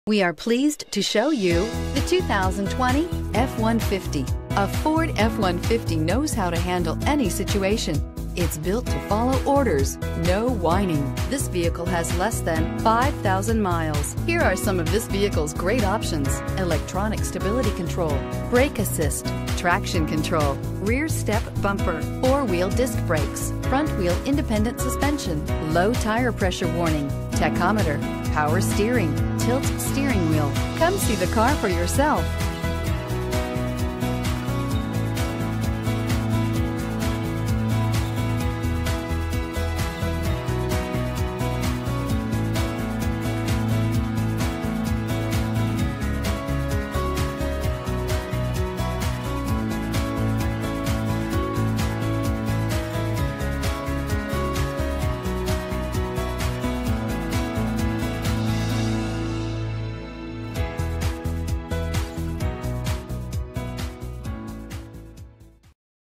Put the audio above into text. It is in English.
We are pleased to show you the 2020 F-150. A Ford F-150 knows how to handle any situation. It's built to follow orders, no whining. This vehicle has less than 5,000 miles. Here are some of this vehicle's great options: electronic stability control, brake assist, traction control, rear step bumper, four-wheel disc brakes, front-wheel independent suspension, low tire pressure warning, tachometer, power steering, tilt steering wheel. Come see the car for yourself.